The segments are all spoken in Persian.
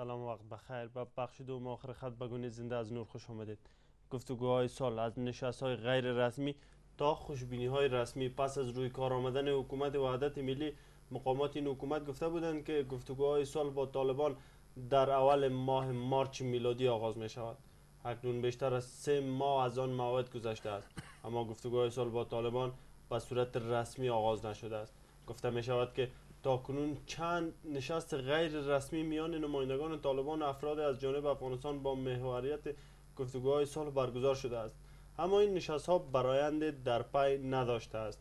سلام و وقت بخیر. به بخش دوم آخر خط بگونید زنده از نور خوش آمدید. گفتگوهای سال از نشست‌های غیر رسمی تا خوشبینی‌های رسمی پس از روی کار آمدن حکومت وحدت ملی، مقامات این حکومت گفته بودند که گفتگوهای سال با طالبان در اول ماه مارچ میلادی آغاز می شود. اکنون بیشتر از 3 ماه از آن موعد گذشته است، اما گفتگوهای سال با طالبان به صورت رسمی آغاز نشده است. گفته می شود که تاکنون چند نشست غیر رسمی میان نمایندگان طالبان و افراد از جانب افغانستان با محوریت گفتگوهای صلح برگزار شده است، اما این نشست ها برآیند در پی نداشته است.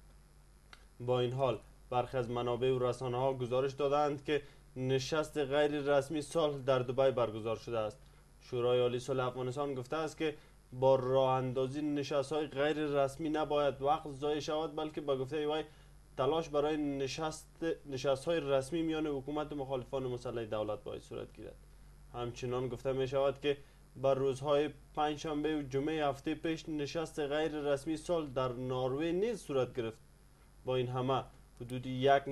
با این حال برخی از منابع و رسانه ها گزارش دادند که نشست غیر رسمی صلح در دبی برگزار شده است. شورای عالی صلح افغانستان گفته است که با راه اندازی نشست های غیر رسمی نباید وقت ضایع شود، بلکه به گفته وی تلاش برای نشست های رسمی میان حکومت و مخالفان مسلح دولت باید صورت گیرد. همچنان گفته می شود که بر روزهای پنجشنبه و جمعه هفته پیش نشست غیر رسمی صلح در نروژ نیز صورت گرفت. با این همه حدود یک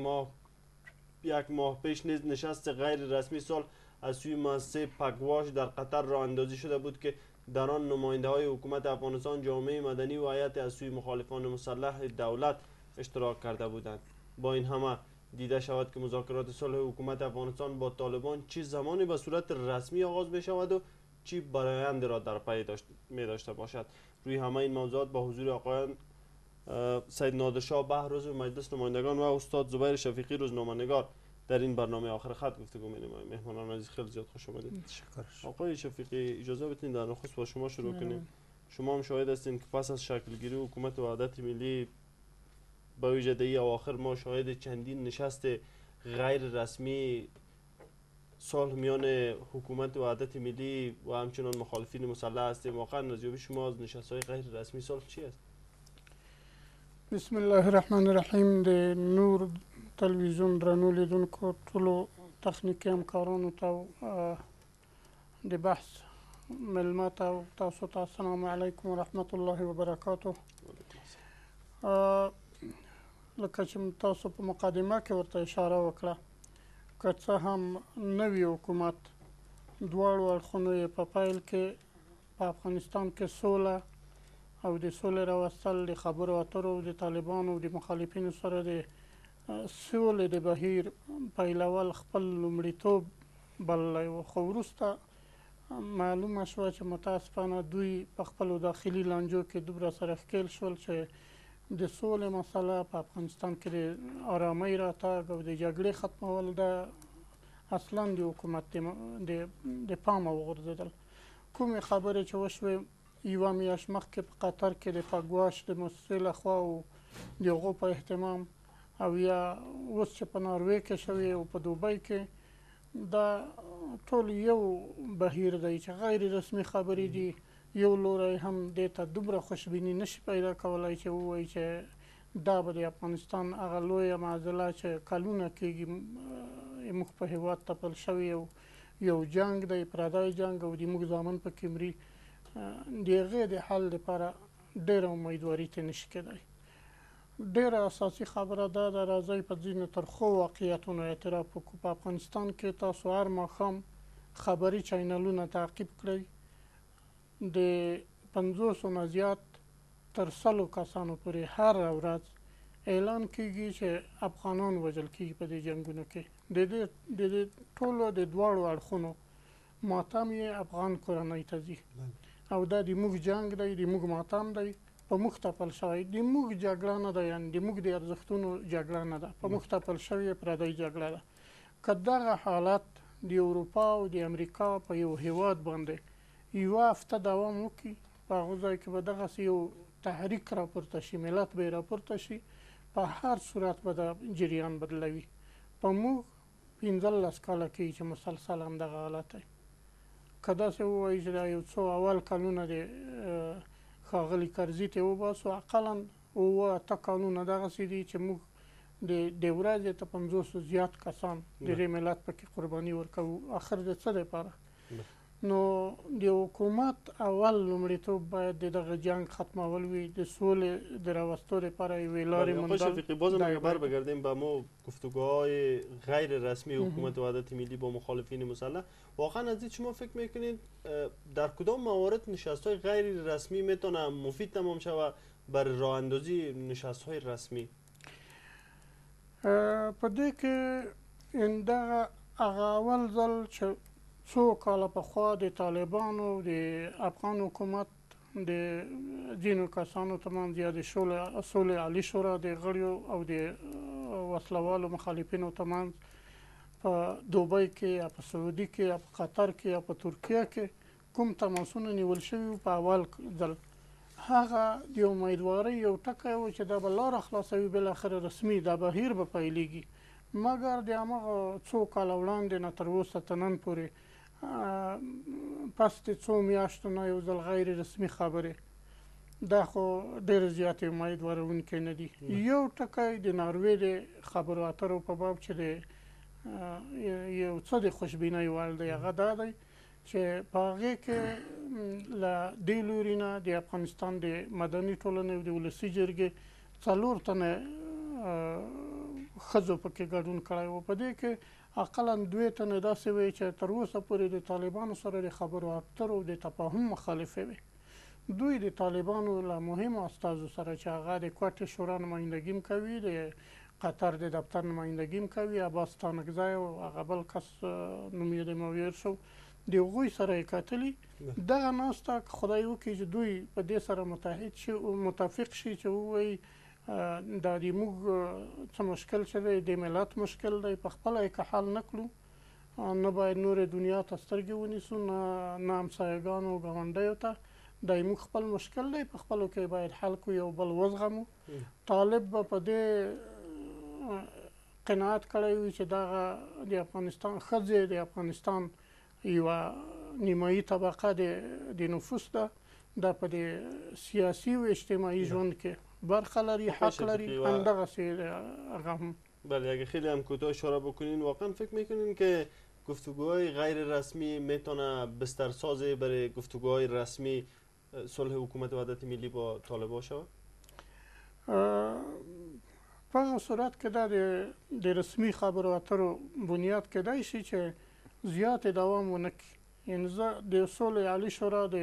ماه پیش نیز نشست غیر رسمی صلح از سوی مؤسسه پگواش در قطر راه اندازی شده بود که در آن نماینده های حکومت افغانستان، جامعه مدنی و هیئت از سوی مخالفان مسلح دولت اشتراک کرده بودند. با این همه دیده شود که مذاکرات صلح حکومت افغانستان با طالبان چه زمانی به صورت رسمی آغاز می شود و چه برآیند را در پی می داشته باشد. روی همه این موضوعات با حضور آقایان سید نادرشاه بهروز و مجلس نمایندگان و استاد زبیر شفیقی روزنامه‌نگار در این برنامه آخر خط گفتگو می‌نماییم. مهمانان عزیز خیلی زیاد خوش آمدید. تشکر. آقای شفیقی اجازه بدین در نخست با شما شروع کنیم. شما هم شاهد هستین که پس از شکلگیری حکومت وحدت ملی با ویژگی اواخر ما شاهد چندین نشست غیر رسمی صلح میان حکومت وحدت ملی و همچنان مخالفین مسلح هستیم. واقعا نظریه شما از نشست‌های غیر رسمی صلح چی است؟ بسم الله الرحمن الرحیم. د نور تلویزیون درنو لیدونکو ټولو تخنیکي همکارانو ته د بحث مېلمه ته او تاسو ته السلام علیکم ورحمت الله وبرکاتو. لکه چې تاسو په مقدمه کې ورته اشاره وکړه، که څه هم نوی حکومت دواړو اړخونو یې په پیل کې په افغانستان کې سوله او د سولې راوستل، د خبرو اترو د طالبانو د مخالفینو سره د سولې د بهیر پیلول خپل لومړیتوب بللی و، خو وروسته معلومه شوه چې متاسفانه دوی په خپلو داخلي لانجو کې دومره سره ښکېل شول چې د سولې مسله په افغانستان کې د آرامۍ راتګ او د جګړې ختمول ده اصلا د حکومت د پامه وغورځېدل. کومې خبرې چې وشوې یوه میاشت مخکې په قطر کې د پګواش د مؤسسې لخوا او د هغو په اهتمام، او یا اوس چې په ناروې کې شوې او په دوبۍ کې، دا ټول یو بهیر دی چې غیر رسمي خبرې دي. یو لوری هم دې ته دومره خوشبیني نشي پیدا کولی چې ووایي چې دا به د افغانستان هغه لویه معضله چې کلونه کېږي موږ په هېواد تپل شوي او یو جنګ دی، پردی جنګ، او د موږ زامن پکې مري، د هغې د حل لپاره ډېره امیدواري ترې نشي کېدی. ډېره اساسي خبره دا ده، راځئ په ځینو ترخو واقعیتونو اعتراف وکړو. په افغانستان کې تاسو هر ماښام خبري چینلونه تعقیب کړئ، د 50 نه زیات تر 100 کسانو پورې هره ورځ اعلان کېږي چې افغانان وژل کېږي په دې جنګونو کې. د دې ټولو د دواړو اړخونو ماتم یې افغان کورنۍ ته ځي، او دا د موږ جنګ دی، د موږ ماتم دی، په موږ تپل شوی. د موږ جګړه نه ده، یعنې د موږ د ارزښتونو جګړه نه ده، په موږ تپل شوې پردی جګړه ده. که دغه حالت د اروپا او د امریکا په یو هیواد باندې یوه هفته دوام وکړي، په هغه ځای کې به دغسې یو تحریک راپورته شي، ملت به یې راپورته شي، په هر صورت به دا جریان بدلوي. په موږ 15 کاله کېږي چې مسلسل همدغه حالت دی. که داسې ووایي چې دا یو څو اول کلونه د ښاغلي کرزي ته وباسو، اقلا 8 کلونه دغسې دي چې موږ د ورځې ته 50 زیات کسان د دې ملت پکې قرباني ورکوو. آخر د څه دپاره؟ نو د حکومت اول لومړیتوب باید د دغه جنگ ختمول وي، د سولې د راوستو لپاره یوې لارې آقای موندل. شفیقی بازم اگر بر بگردیم به ما گفتگوهای غیر رسمی حکومت وحدت ملی با مخالفین مسلح، واقعا از این شما فکر میکنید در کدام موارد نشست‌های غیر رسمی میتونه مفید تمام شود برای راه اندازی نشست‌های رسمی؟ په دې کې دغه هغه اول ځل چې څو کاله پخوا د طالبانو د افغان حکومت د ځینو کسانو ترمنځ یا د سولې عالي شورا د غړیو او د وسلوالو مخالفینو ترمنځ په دوبۍ کې یا په سعودي کې یا په قطر کې یا په ترکیه کې کوم تماسونه نیول شوي په اول ځل، هغه د امیدوارۍ یو ټکی و چې دا به لاره خلاصوي، بالاخره رسمي دا بهیر به پیلېږي. مګر د هماغه څو کاله وړاندې نه تر اوسه تر نن پورې پس د څو میاشتو نه یو ځل غیر رسمي خبرې، دا خو ډېرې زیاتې امیدوارونکې نه دي. یو ټکی د ناروې د خبرو اترو په باب چې د یو څه د خوشبینۍ وړ دی، هغه دا دی چې په هغې کې له دې لوري نه د افغانستان د مدني ټولنې او د ولسي جرګې 4 تنه ښځو پکې ګډون کړی و. په دې کې اقلا 2 تنه داسې وې چې تر اوسه پورې د طالبانو سره د خبرو اترو د تفاهم مخالفې وې. دوی د طالبانو له مهمو استازو سره چې هغه د کوټې شورا نمایندګي هم کوي، د قطر د دفتر نمایندګي هم کوي، عباس تانکزی او هغه بل کس نوم یې د مویر شو، د هغوی سره یې کتلي. دغه ناسته خدای وکړي چې دوی په دې سره متحد شي او متفق شي چې ووایي دا د موږ څه مشکل چې دی د ملت مشکل دی، په خپله یې که حل نه کړو نه باید نورې دنیا ته سترګې ونیسو، نه همسایګانو او ګاونډیو ته، دا موږ خپل مشکل دی په خپلو کې باید حل کړو، یو بل وزغمو. طالب به په دې قناعت کړی وي چې دغه د افغانستان ښځې د افغانستان یوه نیمایي طبقه د نفوس ده، دا په د سیاسي و اجتماعي ژوند کې برخه لري، حق لري، همدغسې هغه هم. بله، اگه خیلی هم کوتاه اشاره بکنین، واقعا فکر میکنین که گفتگوهای غیر رسمی میتونه بسترسازی برای گفتگوهای رسمی صلح حکومت وحدت ملی با طالبان شود؟ په هغه صورت کې دا د رسمي خبرو اترو بنیاد کیدای شي چې زیات دوام ونه کړي. یعنې زه د سولې عالي شورا د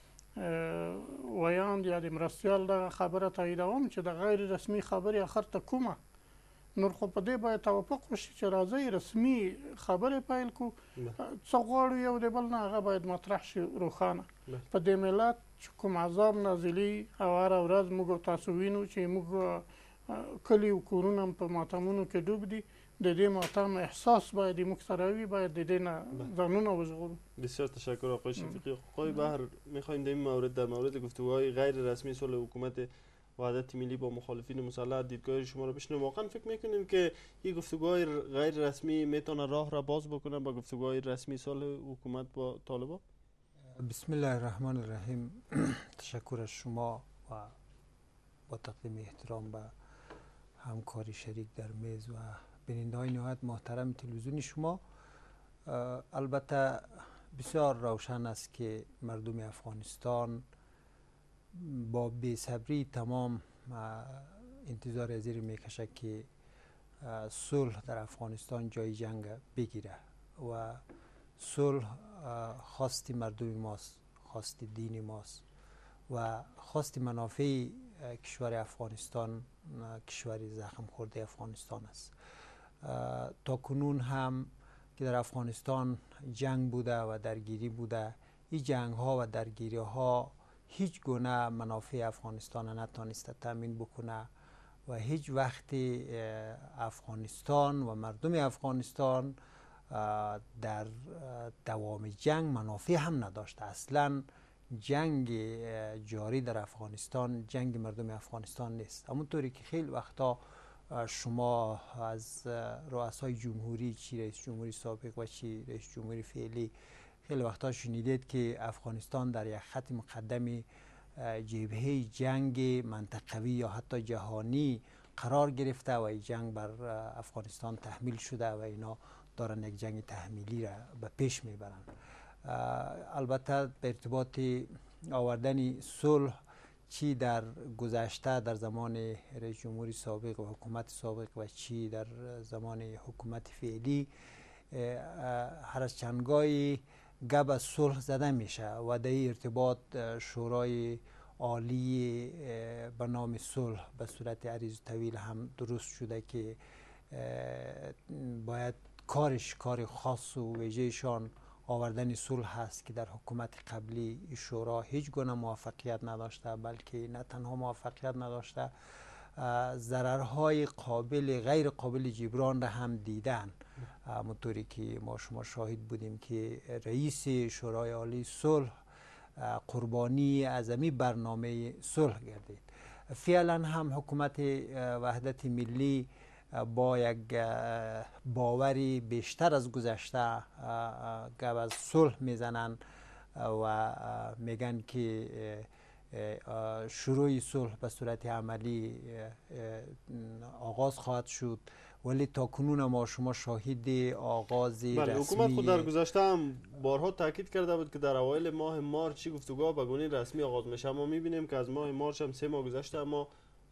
ویاند یا د مرستیال دغه خبره تاییدوم چې د غیر رسمي خبرې اخر ته کومه، نور خو په دې باید توافق وشي چې راځئ رسمي خبرې پیل کړو، څه غواړو یو د بل نه هغه باید مطرح شي روښانه. په دې ملت چې کوم عذاب نازلي او هره ورځ موږ تاسو وینو چې موږ کلي او کورونه هم په ماتمونو کې ډوب دي، د دې ماتم احساس باید موږ سره وي، باید د دې نه ځانونه وژغورو. بسیار تشکر آقای شفیقی. آقای بحر، میخوایم در این مورد، در مورد گفتگوهای غیر رسمی صلح حکومت وحدت ملی با مخالفین مسلح دیدگاه شما رو بشنویم. واقعا فکر میکنیم که این گفتگوهای غیر رسمی میتونه راه را باز بکنه با گفتگوهای رسمی صلح حکومت با طالبان؟ بسم الله الرحمن الرحیم. تشکر از شما و با تقدیم احترام به همکاری شریک در میز و بیننده‌های نهایت محترم تلویزیون شما. البته بسیار روشن است که مردم افغانستان با بی‌صبری تمام انتظار از این میکشه که صلح در افغانستان جای جنگ بگیره و صلح خواست مردم ماست، خواست دین ماست و خواست منافع کشور افغانستان، کشور زخم خورده افغانستان است. تا کنون هم که در افغانستان جنگ بوده و درگیری بوده، این جنگ ها و درگیری ها هیچ گونه منافع افغانستان نتانسته تامین بکنه و هیچ وقت افغانستان و مردم افغانستان در دوام جنگ منافع هم نداشته. اصلا جنگ جاری در افغانستان جنگ مردم افغانستان نیست. همونطوری که خیلی وقتا شما از رؤسای جمهوری، چی رئیس جمهوری سابق و چی رئیس جمهوری فعلی، خیلی وقتا شنیدید که افغانستان در یک خط مقدم جبهه جنگ منطقوی یا حتی جهانی قرار گرفته و این جنگ بر افغانستان تحمیل شده و اینا دارن یک جنگ تحمیلی را به پیش میبرن. البته به ارتباط آوردن صلح چی در گذشته در زمان رئیس جمهوری سابق و حکومت سابق و چی در زمان حکومت فعلی هر از چندگاهی گپ از صلح زده میشه و در ارتباط شورای عالی به نام صلح به صورت عریض طویل هم درست شده که باید کار خاص و ویژهشان آوردن صلح هست که در حکومت قبلی شورا هیچ گونه موفقیت نداشته، بلکه نه تنها موفقیت نداشته، ضررهای غیر قابل جبران را هم دیدن. همونطوری که شما شاهد بودیم که رئیس شورای عالی صلح قربانی اعظمی برنامه صلح گردید. فعلا هم حکومت وحدت ملی با یک باوری بیشتر از گذشته گپ از صلح میزنن و میگن که شروع صلح به صورت عملی آغاز خواهد شد، ولی تا کنون ما شما شاهد آغاز رسمی حکومت خود در گذشته هم بارها تاکید کرده بود که در اوایل ماه مارچ گفتگوها به گونه رسمی آغاز میشه. ما میبینیم که از ماه مارچ هم 3 ماه گذشته اما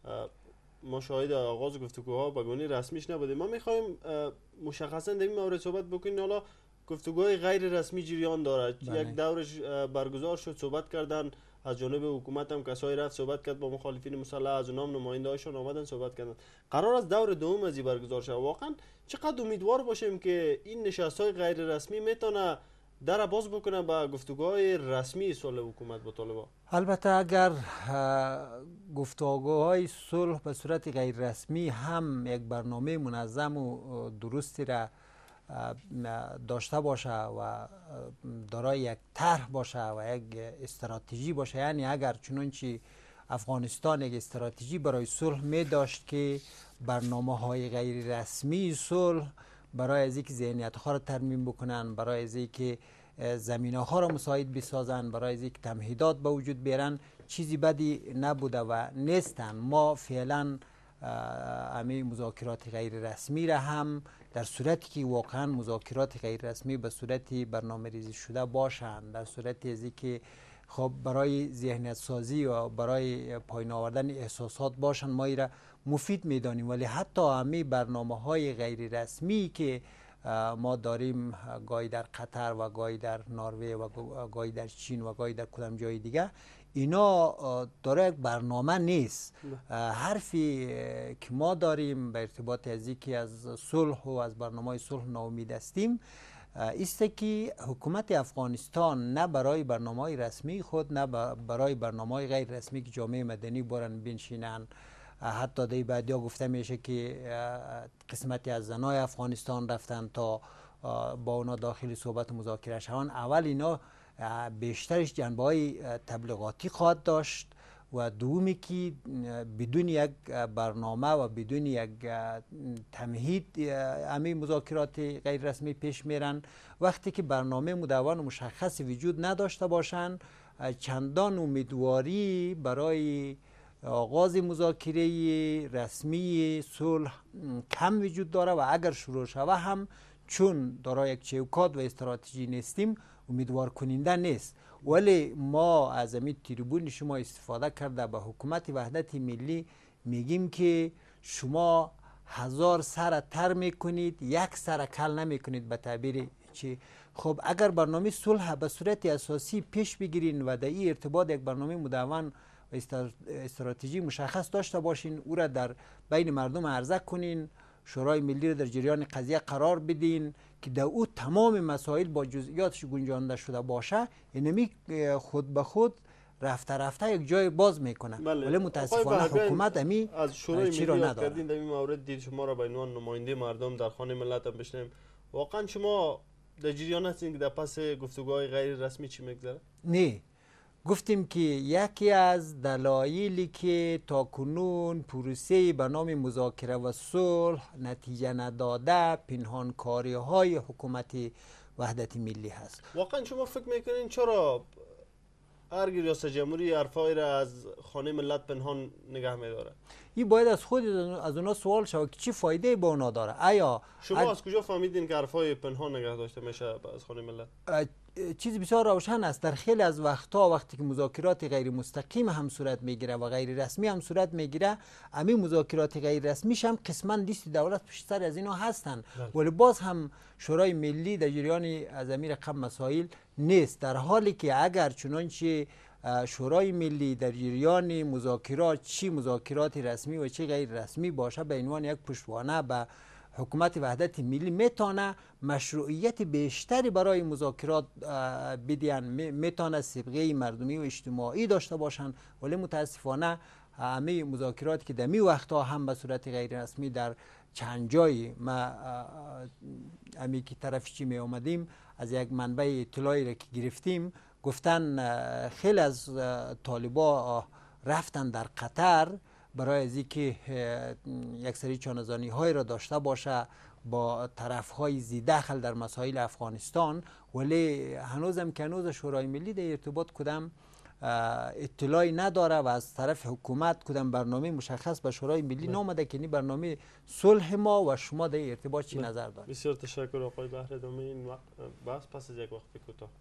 ما شاهد آغاز گفتگوها به گونه رسمیش نبودیم. ما میخوایم مشخصا در این مورد صحبت بکنیم. حالا گفتگوهای غیر رسمی جریان داره. یک دورش برگزار شد، صحبت کردن از جانب حکومت هم کسایی رفت صحبت کرد با مخالفین مسلح، از اونام نماینده هاشون آمدن صحبت کردن. قرار است دور دوم از این برگزار شه. واقعا چقدر امیدوار باشیم که این نشست‌های غیر رسمی میتونه در باز بکنه به گفتگوهای رسمی صلح حکومت با طالبان؟ البته اگر گفتگوهای صلح به صورت غیر رسمی هم یک برنامه منظم و درستی را داشته باشه و دارای یک طرح باشه و یک استراتژی باشه، یعنی اگر چنانچه افغانستان یک استراتژی برای صلح می داشت که برنامه های غیر رسمی صلح برای از اینکه ذهنیت ها را ترمیم بکنن، برای از اینکه زمینه ها را مساعد بسازن، برای از اینکه تمهیدات به وجود بیارن، چیزی بدی نبوده و نیستن. ما فعلا همه مذاکرات غیر رسمی را هم در صورتی که واقعا مذاکرات غیر رسمی به صورتی برنامه ریزی شده باشند، در صورتی از که خب برای ذهنیت سازی و برای پایین آوردن احساسات باشند، ما را مفید میدانیم. ولی حتی همه برنامه های غیر رسمی که ما داریم، گاهی در قطر و گاهی در نروژ و گاهی در چین و گاهی در کدام جای دیگه، اینا داره یک برنامه نیست. حرفی که ما داریم به ارتباط از اینکه از صلح و از برنامه صلح ناامید هستیم است که حکومت افغانستان نه برای برنامه رسمی خود نه برای برنامه غیر رسمی که جامعه مدنی برن بنشینن. حتی در بعدیا گفته میشه که قسمتی از زنای افغانستان رفتن تا با اونا داخل صحبت مذاکره شوند. اول اینا بیشترش جنبه‌های تبلیغاتی خواهد داشت و دومی که بدون یک برنامه و بدون یک تمهید همه مذاکرات غیر رسمی پیش میرن. وقتی که برنامه مدون و مشخص وجود نداشته باشند، چندان امیدواری برای آغاز مذاکره رسمی صلح کم وجود داره و اگر شروع شود هم چون دارای یک چوکات و استراتژی نیستیم امیدوار کننده نیست. ولی ما از این تریبون شما استفاده کرده به حکومت وحدت ملی میگیم که شما 1000 سر تر میکنید، 1 سر کل نمیکنید به تعبیر چی. خب اگر برنامه صلح به صورت اساسی پیش بگیرین و در این ارتباط یک برنامه مدون و استراتژی مشخص داشته باشین، او را در بین مردم عرضه کنین، شورای ملی را در جریان قضیه قرار بدین که در او تمام مسائل با جزئیاتش گنجانده شده باشه، اینمی خود به خود رفته یک جای باز میکنه. ولی متاسفانه حکومت امی از شورای ملی یاد کردین در این مورد دید شما را به عنوان نماینده مردم در خانه ملت هم بشنیم. واقعا شما در جریان هستین که در پس گفتگوهای غیر رسمی چی میگذره؟ نه، گفتیم که یکی از دلایلی که تا کنون پروسه به نام مذاکره و صلح نتیجه نداده پنهانکاری های حکومت وحدت ملی هست. واقعا شما فکر میکنین چرا هر ریاست جمهوری حرفای را از خانه ملت پنهان نگه میداره؟ این باید از خود از اونا سوال شود که چی فایده با اونا داره. آیا شما از کجا فهمیدین که حرفای پنهان نگه داشته میشه از خانه ملت؟ چیز بسیار روشن است. در خیلی از وقتها وقتی که مذاکرات غیر مستقیم هم صورت میگیره و غیر رسمی هم صورت میگیره، همین مذاکرات غیر رسمیش هم قسما لیست دولت پشت سر از اینا هستن، ولی باز هم شورای ملی در جریان از همین رقم مسائل نیست، در حالی که اگر چنانچه شورای ملی در جریان مذاکرات، چی مذاکرات رسمی و چی غیر رسمی باشه، به عنوان یک پشتوانه به حکومت وحدت ملی میتونه مشروعیت بیشتری برای مذاکرات بدین، میتونه سابقه مردمی و اجتماعی داشته باشند. ولی متاسفانه همه مذاکرات که در می وقتها هم به صورت غیر رسمی در چند جایی ما همی که طرف چی می آمدیم از یک منبع اطلاعی را که گرفتیم، گفتن خیلی از طالبا رفتن در قطر برای از اینکه یک سری چانه‌زنی های را داشته باشه با طرف های ذی دخل در مسائل افغانستان، ولی هنوزم که هنوز شورای ملی در ارتباط کدام اطلاعی نداره و از طرف حکومت کدام برنامه مشخص به شورای ملی نامده که این برنامه صلح ما و شما در ارتباط چی نظر دارید؟ بسیار تشکر آقای بهر ادامه این بحث پس از یک وقت کوتاه.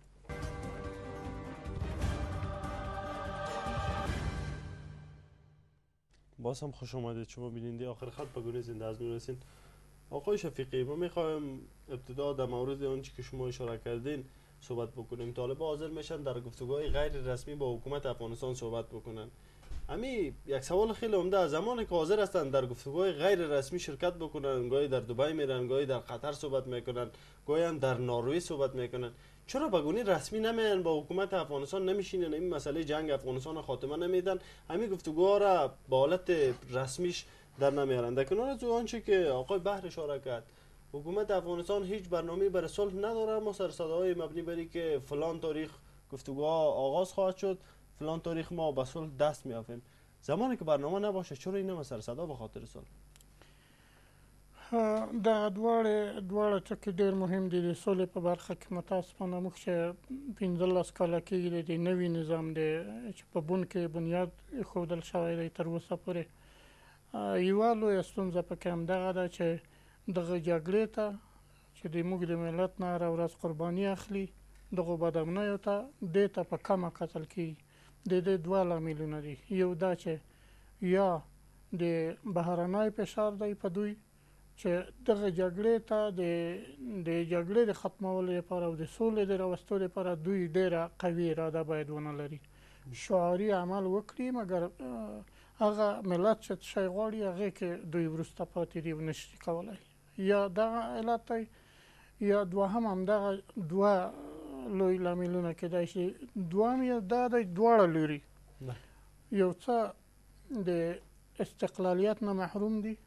باز هم خوش آمدید شما بیننده آخر خط به گونه زنده از نور رسین. آقای شفیقی، ما میخوایم ابتدا در مورد اون چی که شما اشاره کردین صحبت بکنیم. طالبان حاضر میشن در گفتگوهای غیر رسمی با حکومت افغانستان صحبت بکنن. همین یک سوال خیلی عمده است. زمانی که حاضر هستند در گفتگوهای غیر رسمی شرکت بکنن، گاهی در دبی میرن، گاهی در قطر صحبت میکنن، گاهی هم در نروژ صحبت میکنن، چرا به گونه رسمی نمیان با حکومت افغانستان نمیشینن، این مسئله جنگ افغانستان خاتمه نمیدن، همین گفتگوها را با حالت رسمیش در نمیارن؟ در کنار از آنچه که آقای بهر اشاره کرد، حکومت افغانستان هیچ برنامه‌ای برای صلح نداره. ما سر صداهای مبنی بر که فلان تاریخ گفتگوها آغاز خواهد شد، فلان تاریخ ما به صلح دست می‌یابیم. زمانی که برنامه نباشه چرا این سر صدا به خاطر صلح؟ دا دواړه ټکي ډېر مهم دي. د سولې په برخه کې متاسفانه موږ چې 15 کاله کېږي د نوي نظام دی چې په بون کې بنیاد ایښودل شوی دی، تر اوسه پورې یوه لویه ستونزه پکې همدغه ده چې دغه جګړې ته چې د موږ د ملت نه هره ورځ قرباني اخلي، دغو بدامنیو ته دې ته په کمه کتل کېږي. د دې دوه لاملونه دي. یو دا چې یا د بهرنی فشار دی په دوی چې دغه جګړې ته د جګړې د ختمولو لپاره او د سولې د راوستو لپاره دوی ډېره قوي اراده باید ونه لري، شعاري عمل وکړي، مګر هغه ملت چې شی غواړي هغې کې دوی وروسته پاتې دي او نشي کولی. یا دغه علت دی، یا دوهم همدغه دوه لوی لاملونه کېدای شي. دوهم یې دا دی دواړه لوري یو څه د استقلالیت نه محروم دي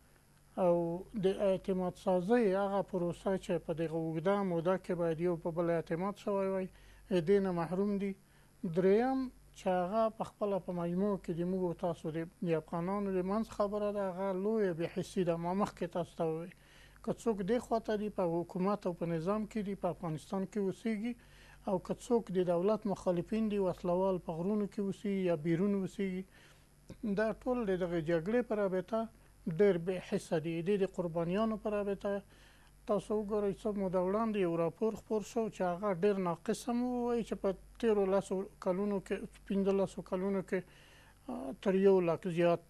او د اعتماد سازۍ هغه پروسه چې په دغه اوږده موده کې باید یو په بل اعتماد شوی وای دې نه محروم دي. دریم چې هغه په خپله په مجموع کې د موږ او تاسو د افغانانو د منځ خبره ده، هغه لویه بېحسي ده. ما مخکې تاسو ته ووایي که څوک دې خواته دي په حکومت او په نظام کې دي، په افغانستان کې اوسېږي، او که څوک د دولت مخالفین دي، وسلوال په غرونو کې اوسېږي یا بیرون اوسېږي، دا ټول د دغه جګړې په رابطه ډېر بې حسه دي. د قربانیانو په رابطه تاسو وګورئ څه موده وړاندې یو راپور خپور شو چې هغه ډېر ناقص هم ووایي چې په تېرو 10 کلونو کې 15 کلونو کې تر 1 لک زیات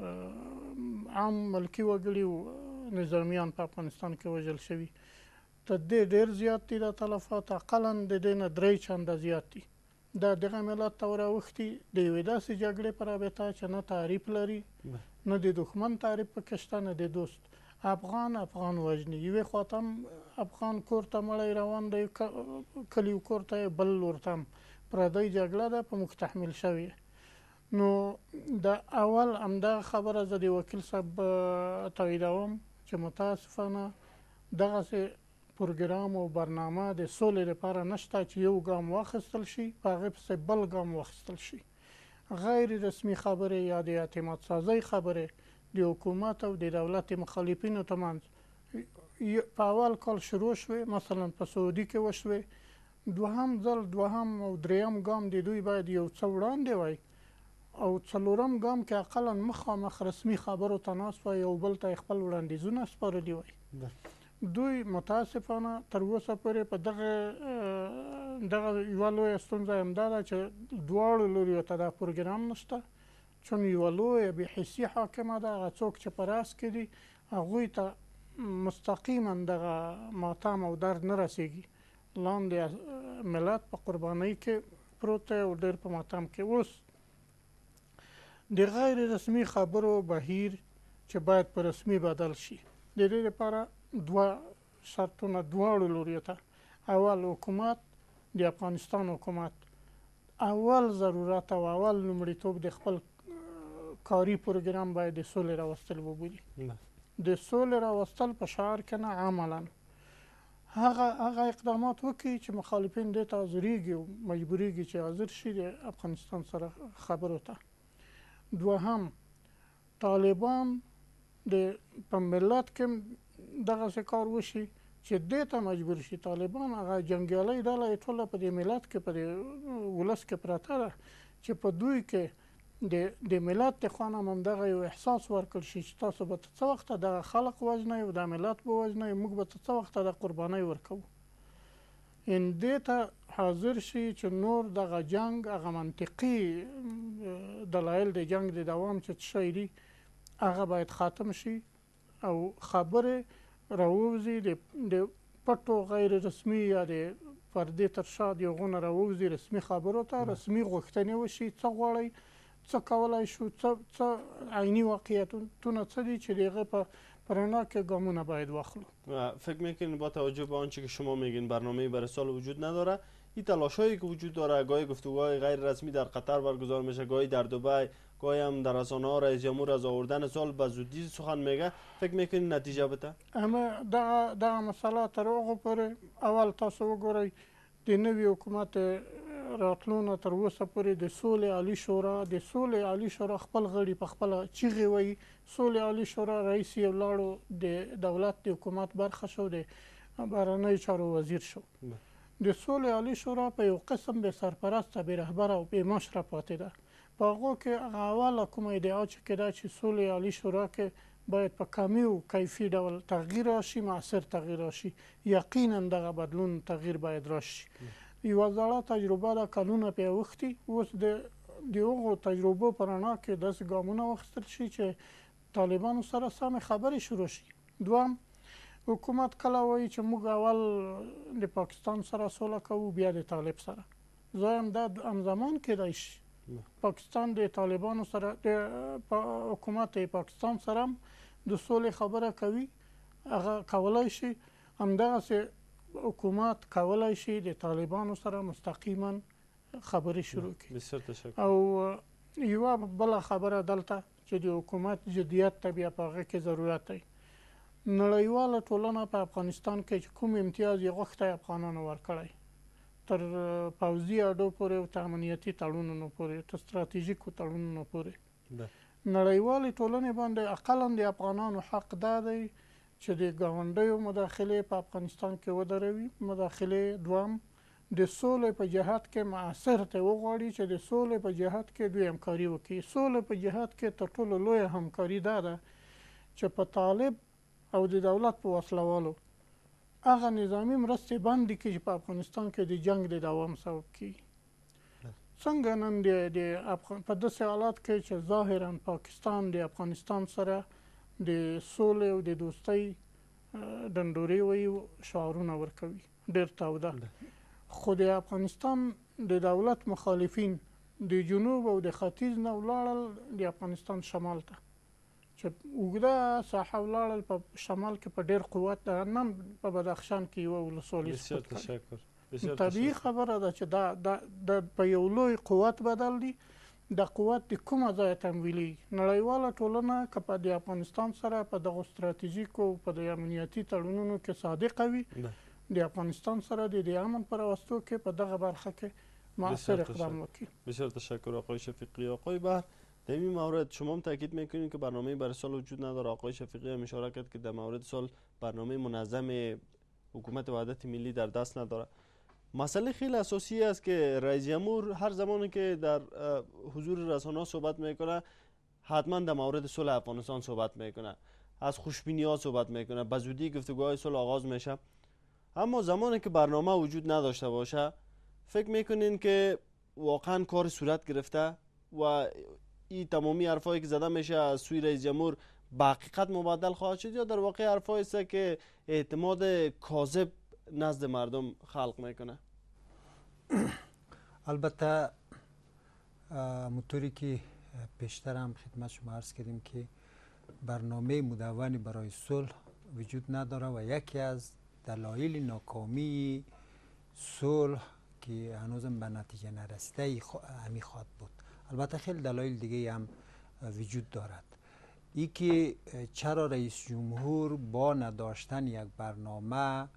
عام ملکي وګړي او نظامیان په افغانستان کې وژل شوي. تر دې ډېر زیات دي دا تلفات، اقلا د دې نه 3 چنده زیات دي. دا دغه ملت ته راوښتي د یوې داسې جګړې په رابطه چې نه تعریف لري، نه د دښمن تعریف پکې شته، نه د دوست. افغان وژني، یوې خواته هم افغان کور ته مړی روان دی، کلي کور ته، بل لور ته هم پردۍ جګړه ده په موږ تحمیل شوې. نو د اول همدغه خبره زه د وکیل صاحب تاییدوم چې متاسفانه دغسې پروګرام او برنامه د سولې لپاره نشته چې یو ګام واخیستل شي په هغې پسې بل ګام واخیستل شي. غیر رسمي خبرې یا د اعتماد سازۍ خبرې د حکومت او د دولت مخالفینو ترمنځ په اول کال شروع شوې، مثلا په سعودي کې وشوې، دوهم ځل دوهم او دریم ګام د دوی باید یو څه وړاندې وای، او څلورم ګام کې اقلا مخامخ رسمي خبرو ته ناست وای، یو بل ته خپل وړاندیزونه سپارلي وای. دوی متاسفانه تر اوسه پورې په دغه یوه لویه ستونزه همدا ده چې دواړو لوریو ته دا پروګرام نشته، چون یوه لویه بېحسي حاکمه ده. هغه څوک چې په راس کې دي هغوی ته مستقیما دغه ماتم او درد نه رسیږي، لاندې ملت په قربانۍ کې پروت دی او ډېر په ماتم کې. اوس د غیر رسمي خبرو بهیر چې باید په رسمي بدل شي، د دې لپاره دوه شرطونه دواړو لوریو ته. اول حکومت، د افغانستان حکومت اول ضرورت او اول لومړیتوب د خپل کاري پروګرام باید د سولې راوستل وبولي. د سولې راوستل په شعار کې نه، عملا هغه اقدامات وکړي چې مخالفین دې ته حاضرېږي او مجبورېږي چې حاضر شي د افغانستان سره خبرو ته. دوهم، طالبان په ملت کې دغسې کار وشي چې دې ته مجبور شي. طالبان هغه جنګیالۍ ډله یې ټوله په دې ملت کې په دې ولس کې پرته ده چې په دوی کې د ملت د خوا نه همدغه یو احساس ورکړل شي چې تاسو به څه وخته دغه خلق وژنئ او دا ملت به وژنئ، موږ به څه وخته د قربانۍ ورکوو. دې ته حاضر شي چې نور دغه جنګ، هغه منطقي دلایل د جنګ د دوام چې څه شی دي هغه باید ختم شي او خبرې راووځي د پټو غیر رسمي یا د پردې تر شا د هغو نه راووځي رسمي خبرو ته، رسمي غوښتنې وشي څه غواړئ، څه کولی شو، څه عیني واقعیتونه څه دي چې د هغې په رڼا کې گامونه باید واخلو. فکر میکنید با توجه به آنچه که شما میگین برنامه برای سال وجود نداره، این تلاشایی که وجود داره، گاهی گفتگوهای غیر رسمی در قطر برگزار میشه، گاهی در دبی، گاهی هم در رسانه‌ها رئیس جمهور از آوردن سال به زودی سخن میگه، فکر میکنید نتیجه بده؟ اما دغه مسئله تر هغو پورې اول تاسو وګورئ د نوي حکومت راتلو نه تر اوسه پورې د سولې عالي شورا خپل غړي په خپله چیغې وایي. سولې عالي شورا رئیس یې ولاړو د دولت د حکومت برخه شو، د بهرنیو چارو وزیر شو. د سولې عالي شورا په یو قسم بې سرپرسته، بې رهبره او بې مشره پاتې ده. په هغو کې هغه اوله کومه ادعا چې کېده چې سولې عالي شورا کې باید په کمي او کیفي ډول تغییر راشي، مؤثر تغییر راشي. یقینا دغه بدلون تغییر باید راشي. یوه زړه تجربه ده، کلونه پرې اوښتي. اوس د هغو تجربو په رڼا کې داسې ګامونه واخیستل شي چې طالبانو سره سمې خبرې شروع شي. دوهم، حکومت کله وایي چې موږ اول د پاکستان سره سوله کوو بیا د طالب سره. زایم دا همزمان کېدای شي. پاکستان د طالبانو سره، د حکومت پاکستان سره هم د سولې خبره کوي، هغه کولی شي. همدغسې حکومت کولی شي د طالبانو سره مستقیما خبرې شروع کړي. او یوه بله خبره دلته چې د حکومت جدیت ته بیا په هغه کې ضرورت دی. نړیواله ټولنه په افغانستان کې چې کوم امتیاز یې غوښتی افغانانو ورکړی، تر پوځي اډو پورې او تر امنیتي تړونونو پورې، تر ستراتیژیکو تړونونو پورې، نړیوالې ټولنې باندې اقلا د افغانانو حق دا دی چې د ګاونډیو مداخلې په افغانستان کې ودروي. مداخلې دوام د سولې په جهاد کې مؤثر ته وغواړي چې د سولې په جهاد کې دوی همکاري وکړي. سولې په جهاد کې تر ټولو لویه همکاري دا ده چې په طالب او د دولت په وسلوالو هغه نظامي مرستې بندي کړي چې په افغانستان کې د جنګ د دوام سبب کیږي. څنګه نن په داسې حالات کې چې ظاهرا پاکستان د افغانستان سره د سولې او د دوستۍ ډنډورې وایي، شعارونه ورکوي ډېر تاوده، خو د افغانستان د دولت مخالفین د جنوب او د ختیځ نه ولاړل د افغانستان شمال ته، چې اوږده ساحه ولاړل په شمال کې په ډېر قوت ده. نن په بدخشان کې یوه ولسوالي سقوط کړې. طبیعي خبره ده چې دا په یو لوی قوت بدل دي. د قوت د کومه ځایه تمویلي نړیواله ټولنه که په د افغانستان سره په دغو ستراتیژیکو په د امنیتي تړونونو کې صادقه وي، د افغانستان سره د امن په راوستو کې په دغه برخه کې مؤثر اقدام وکړي. بسیار تشکر آقای شفیقی. آقای بحر، در این مورد شما هم تاکید میکنید که برنامه برای سال وجود نداره. آقای شفیقی هم اشاره کرد که در مورد سال برنامه منظم حکومت وحدت ملی در دست نداره. مسئله خیلی اساسی است که رئیس جمهور هر زمانی که در حضور رسانه‌ها صحبت میکنه حتما در مورد صلح افغانستان صحبت میکنه. از خوشبینی ها صحبت میکنه، به زودی گفتگوهای صلح آغاز میشه. اما زمانی که برنامه وجود نداشته باشه، فکر میکنین که واقعا کار صورت گرفته و این تمامی حرفایی که زده میشه از سوی رئیس جمهور به حقیقت مبدل خواهد شد، یا در واقع حرفایی است که اعتماد کاذب نزد مردم خلق میکنه؟ البته مطوری که پیشتر هم خدمت شما عرض کردیم که برنامه مدونی برای صلح وجود نداره و یکی از دلایل ناکامی صلح که هنوزم به نتیجه نرسیده همی خواهد بود. البته خیلی دلایل دیگه هم وجود دارد. ای که چرا رئیس جمهور با نداشتن یک برنامه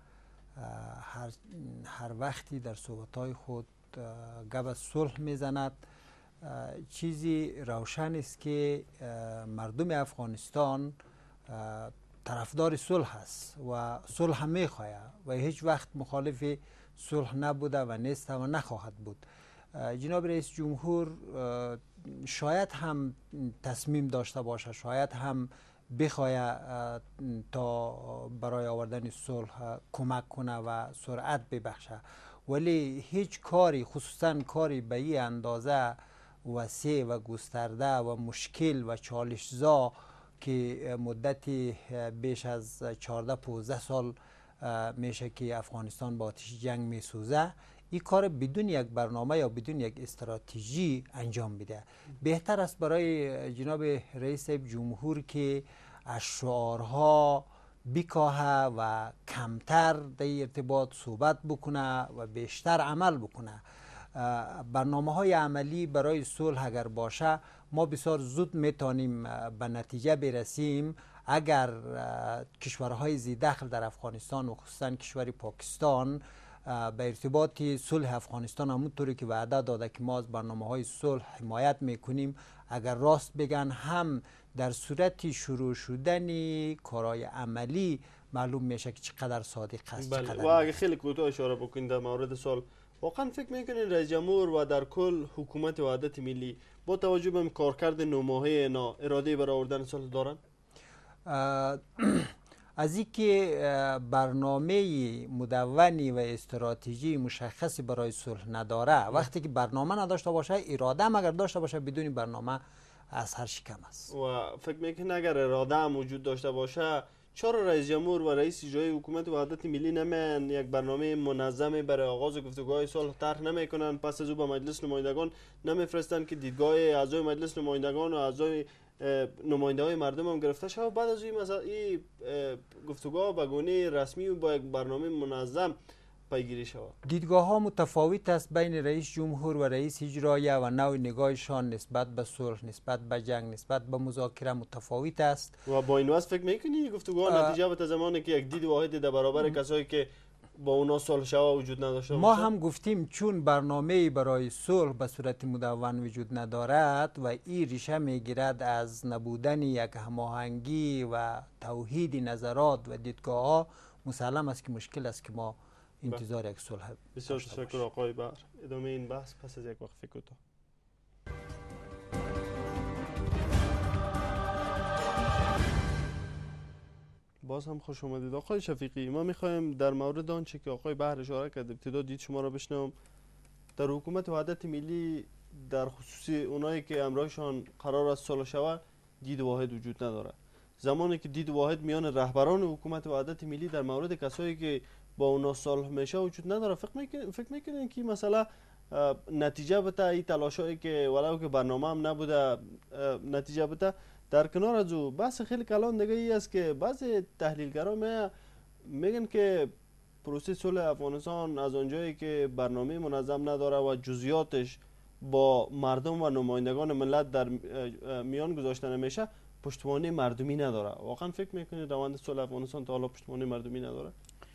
هر وقتی در صحبت‌های خود گپ از صلح میزند، چیزی روشن است که مردم افغانستان طرفدار صلح است و صلح هم میخواهد و هیچ وقت مخالف صلح نبوده و نیست و نخواهد بود. جناب رئیس جمهور شاید هم تصمیم داشته باشه، شاید هم بخواهد تا برای آوردن صلح کمک کنه و سرعت ببخشه، ولی هیچ کاری، خصوصا کاری به این اندازه وسیع و گسترده و مشکل و چالشزا که مدت بیش از 14-15 سال میشه که افغانستان با آتش جنگ میسوزه، این کار بدون یک برنامه یا بدون یک استراتژی انجام بده. بهتر است برای جناب رئیس جمهور که از شعارها بکاهه و کمتر در ارتباط صحبت بکنه و بیشتر عمل بکنه. برنامه های عملی برای صلح اگر باشه، ما بسیار زود میتونیم به نتیجه برسیم. اگر کشورهای ذی دخل در افغانستان و خصوصا کشور پاکستان به ارتباط صلح افغانستان همونطوری که وعده داده که ما از برنامه‌های صلح حمایت میکنیم، اگر راست بگن هم در صورت شروع شدن کارهای عملی معلوم میشه که چقدر صادق است. و اگه خیلی کوتاه اشاره بکنید در مورد صلح، واقعا فکر میکنین رئیس جمهور و در کل حکومت وحدت ملی با توجه به کارکرد نوماهه اینا اراده برای آوردن صلح دارن؟ از اینکه برنامه مدونی و استراتژی مشخصی برای صلح نداره، وقتی که برنامه نداشته باشه، اراده هم اگر داشته باشه بدون برنامه از هر شی کم است. و فکر میکنین اگر اراده هم وجود داشته باشه، چرا رئیس جمهور و رئیس اجرایی حکومت وحدت ملی نمیان یک برنامه منظم برای آغاز گفتگوهای صلح طرح نمیکنن، پس از او به مجلس نمایندگان نمیفرستن که دیدگاه اعضای مجلس نمایندگان و اعضای نماینده های مردم هم گرفته شود؟ بعد از این گفتگوها به گونه رسمی و با یک برنامه منظم پیگیری شود. دیدگاه ها متفاوت است بین رئیس جمهور و رئیس اجرایی و نوع نگاهشان نسبت به صلح، نسبت به جنگ، نسبت به مذاکره متفاوت است. و با این واسه فکر میکنی گفتگوها نتیجه بده زمانی که یک دید واحد در برابر کسایی که با اونا صلح شوا وجود نداشته ما هم گفتیم چون برنامه برای صلح به صورت مدون وجود ندارد و این ریشه میگیرد از نبودن یک هماهنگی و توحید نظرات و دیدگاه ها، مسلم است که مشکل است که ما انتظار یک صلح. بسیار تشکر آقای بر. ادامه این بحث پس از یک وقفه کوتاه. باز هم خوش اومدید آقای شفیقی. ما میخوایم در مورد آنچه که آقای بحر اشاره کرد ابتدا دید شما را بشنوم. در حکومت وحدت ملی در خصوصی اونایی که امرایشان قرار است صلح شود دید واحد وجود نداره. زمانی که دید واحد میان رهبران حکومت وحدت ملی در مورد کسایی که با اونا صلح میشه وجود نداره، فکر میکنین که مثلا نتیجه بده این تلاشایی که ولو که برنامه هم نبوده نتیجه بده؟ در کنار از او بحث خیلی کلان دیگه ای است که بعضی تحلیلگران میگن که پروسه صلح افغانستان از اونجایی که برنامه منظم نداره و جزئیاتش با مردم و نمایندگان ملت در میان گذاشته نمیشه، پشتوانه مردمی نداره. واقعا فکر میکنید روند صلح افغانستان تا حالا پشتوانه مردمی نداره؟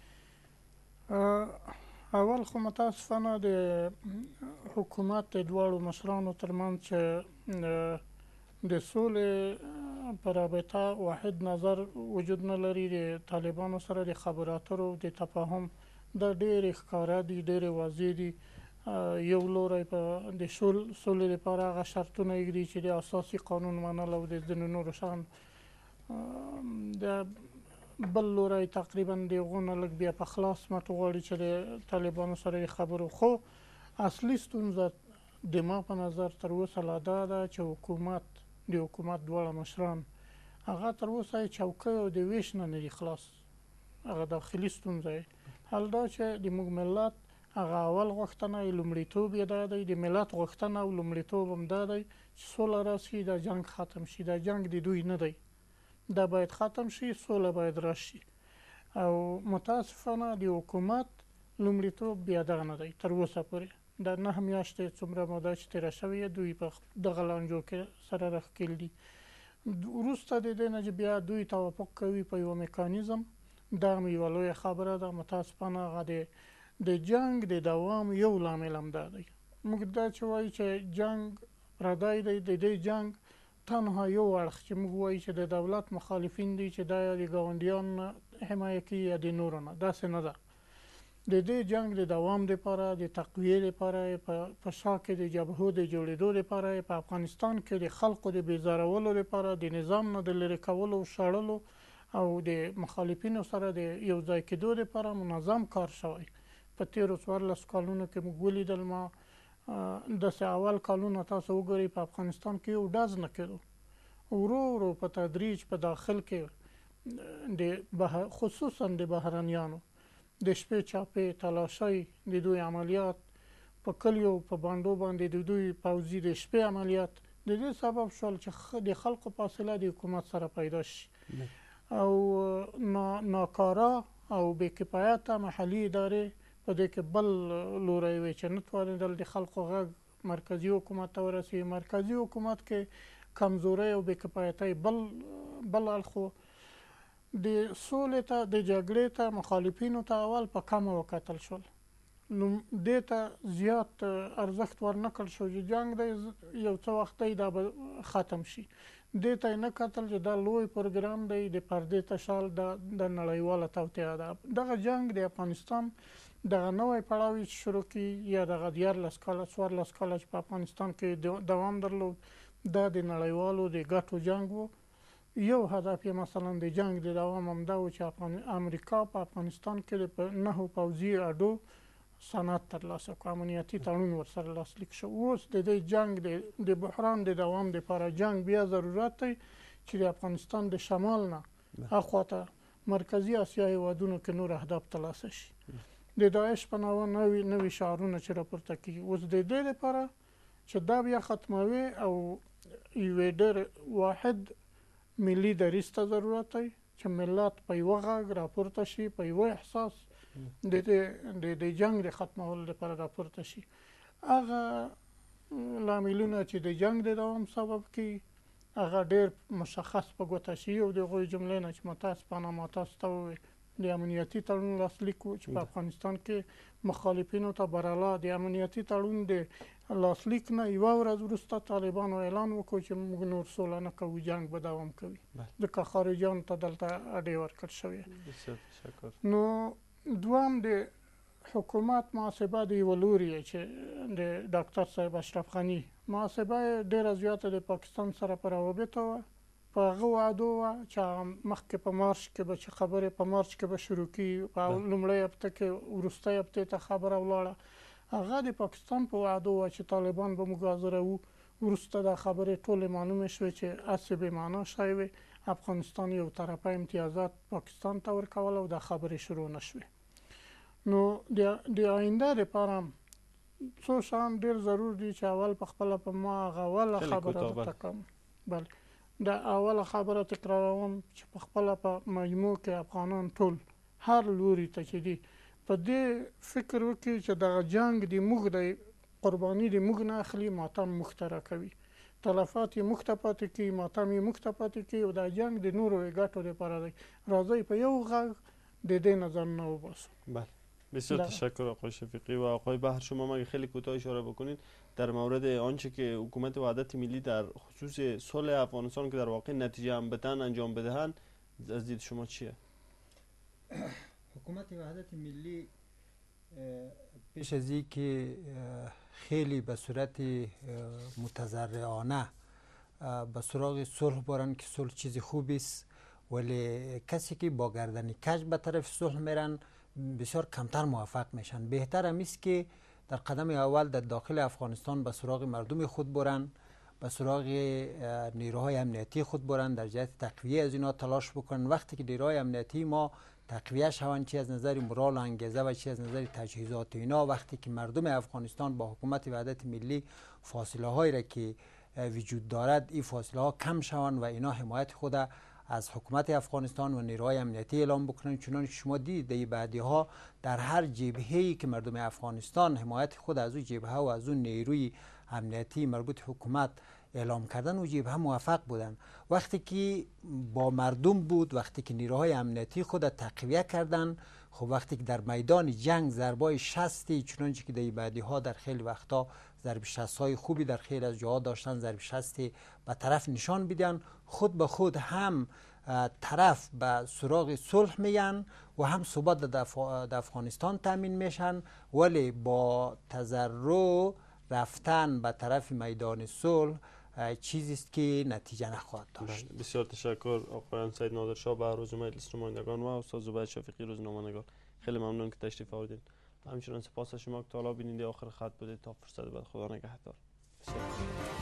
اول خو متاسفانه د حکومت د دواړو مشرانو ترمنځ چې د سولې په رابطه واحد نظر وجود نه لري، د طالبانو سره د خبرو اترو د تفاهم دا ډېرې ښکاره دي، ډېرې واضح دي. یو لوری په د سولې لپاره هغه شرطونه ایږدي چې د اساسي قانون منل او د ځینو نورو شیانو د بل لوری تقریبا د هغو نه لږ بیا په خلاص مټ غواړي چې د طالبانو سره یې خبرو. خو اصلي ستونزه د ما په نظر تر اوسه لا دا ده چې د حکومت دواړه مشران هغه تر اوسه یې چوکۍ او د ویش نه دي خلاص. هغه داخلي ستونزه یې حل دا چې د موږ ملت هغه اول غوښتنه یې لومړیتوب یې دا دی، د ملت غوښتنه او لومړیتوب هم دا دی چې سوله راشي، دا جنګ ختم شي. دا جنګ د دوی نه دی، دا باید ختم شي، سوله باید راشي. او متاسفانه د حکومت لومړیتوب بیا دغه نه دی تر اوسه پورې. د 9 میاشتې څومره موده چې تېره شوې دوی په دغه لانجو کې سره راښکېل دي. وروسته د دې نه چې بیا دوی توافق کوي په یوه میکانیزم، دا هم یوه لویه خبره ده. متاسفانه هغه د جنګ د دوام یو لامل هم دا دی. موږ دا چې وایو چې جنګ پردی دی، د دې جنګ تنها یو اړخ چې موږ وایو چې د دولت مخالفین دي چې دا د ګاونډیانو نه حمایه کوي یا د نورو نه، داسې نه ده. د دې جنګ د دوام لپاره، د تقویې لپاره، په شا کې د جبهو د جوړېدو لپاره، په افغانستان کې د خلقو د بیزارولو لپاره، د نظام نه د لرې کولو، شړلو او د مخالفینو سره د یو ځای کېدو لپاره منظم کار شوی. په تېرو 14 کالونو کې موږ ولیدل، ما داسې اول کالونه تاسو وګورئ په افغانستان کې یو ډز نه کېدو. ورو ورو په تدریج په داخل کې خصوصا د بهرنیانو د شپې چاپې تلاشۍ، د دوی عملیات په کلیو په بانډو باندې د دوی پوځي د شپې عملیات د دې سبب شول چې د خلقو فاصله د حکومت سره پیدا شي او ناکاره او بې کفایته محلي ادارې په دې کې بل لوری وي چې نه توانېدل د خلقو غږ مرکزي حکومت ته ورسوي. مرکزي حکومت کې کمزورۍ او بې کفایتۍ بل اړخ د سولې ته، د جګړې ته، مخالفینو ته اول په کمه وکتل شول. دې ته زیات ارزښت ورنکړل شو چې جنګ دی یو څه وخت دی دا به ختم شي. دې ته یې نه کتل چې دا لوی پروګرام دی، د پردې تشال د نړیواله توطیه ده. دغه جنګ د افغانستان دغه نوی پړاو چې شروع کړي یا دغه 14 کاله چې په افغانستان کې دوام درلود، دا د نړیوالو د ګټو جنګ و. یو هدف یې مثلا د جنګ د دوام همدا و چې امریکا په افغانستان کې د 9 پوځي اډو سند ترلاسه کړو، امنیتي تړون ورسره لاسلیک شو. اوس د دې جنګ د بحران د دوام لپاره جنګ بیا ضرورت دی چې د افغانستان د شمال نه اخواته مرکزي اسیا هېوادونو کې نور اهداف ترلاسه شي. د داعش په نامه نوي شعارونه چې راپورته کېږي، اوس د دې لپاره چې دا بیا ختموي او یوې ډېر واحد ملي دریځ ته ضرورت دی چې ملت په یوه غږ راپورته شي، په یوه احساس د جنګ د ختمولو لپاره راپورته شي. هغه لاملونه چې د جنګ د دوام سبب کیږي هغه ډېر مشخص په ګوته شي. او د هغوی جملې نه چې متاسفانه ما تاسو ته وویل د امنیتي تړون لاسلیک و چې په افغانستان کې مخالفینو ته برلا د امنیتي تړون د لاسلیک نه یوه ورځ وروسته طالبانو اعلان وکړ چې موږ نور سوله نه کوو، جنګ به دوام کوي، ځکه خارجیانو ته دلته اډې ورکړل شوې. نو دوام د حکومت محاسبه د یوه لوري چې د ډاکټر صاحب اشرف غني محاسبه یې ډېره زیاته د پاکستان سره په روابطو وه. په هغه وعدو وه چې مخکې په مارچ کې به چې خبرې په مارچ کې به شروع کړي، په لومړۍ هفته کې وروستۍ هفتې ته خبره ولاړه. هغه د پاکستان په وعدو وه چې طالبان به موږ حاضروو. وروسته دا خبرې ټولې معلومې شوې چې هسې بې معنا شی وې. افغانستان یو طرفه امتیازات پاکستان ته ورکول او دا خبرې شروع نه شوې. نو د آینده دپاره څو شیان ډېر ضرور دي چې اول په خپله په ما هغه اوله خبره درته کوم. بله، دا اوله خبره تکراروم چې په خپله په مجموع کې افغانان ټول هر لوري ته چې دي په دې فکر وکړي چې دغه جنګ د موږ دی، قرباني د موږ نه اخلي، ماتم موږ ته راکوي، تلفات یې موږ ته پاتې کړي، ماتم یې موږ ته پاتې کړي او دا جنګ د نورو ګټو لپاره دی. راځئ په یو غږ د دې نظرونه وباسو. بله، بسیار تشکر آقای شفیقی. و آقای بهر شما مگه خیلی کوتاه اشاره بکنید در مورد آنچه که حکومت وحدت ملی در خصوص صلح افغانستان که در واقع نتیجه هم بدن انجام بدهند از دید شما چیه؟ حکومت وحدت ملی پیش از این که خیلی به صورت متضرعانه به سراغ صلح برن که صلح چیز خوبی است ولی کسی که با گردن کج به طرف صلح میرن بسیار کمتر موفق میشن. بهتر است که در قدم اول در داخل افغانستان به سراغ مردم خود برن، به سراغ نیروهای امنیتی خود برن، در جهت تقویه از اینا تلاش بکنن. وقتی که نیروهای امنیتی ما تقویه شوند، چی از نظر مورال و انگیزه و چی از نظر تجهیزات اینا، وقتی که مردم افغانستان با حکومت وحدت ملی فاصله هایی را که وجود دارد این فاصله ها کم شوند و اینا حمایت خود از حکومت افغانستان و نیروهای امنیتی اعلام بکنن، چنانکه شما دیدید بعدی ها در هر جبهه‌ای که مردم افغانستان حمایت خود از اون جبهه و از اون نیروی امنیتی مربوط حکومت اعلام کردن و جبهه موفق بودن. وقتی که با مردم بود، وقتی که نیروهای امنیتی خود تقویه کردن، خب وقتی که در میدان جنگ ضربای شستی چنانچه که در بعدی ها در خیلی وقتا ضرب شست های خوبی در خیلی از جاها داشتن، ضرب شستی به طرف نشان بدن، خود به خود هم طرف به سراغ صلح میگن و هم ثبات در افغانستان تامین میشن. ولی با تضرع رفتن به طرف میدان صلح چیزی است که نتیجه نخواهد داشت. بسیار تشکر آقایان سید نادرشاه، بهروز مجلس نمایندگان و استاد زبیر شفیقی روزنامه‌نگار. خیلی ممنون که تشریف آوردین. همچنین سپاس از شما که تا حالا بیننده آخر خط بودید. تا فرصت بعد، خدا نگهدار. بسیار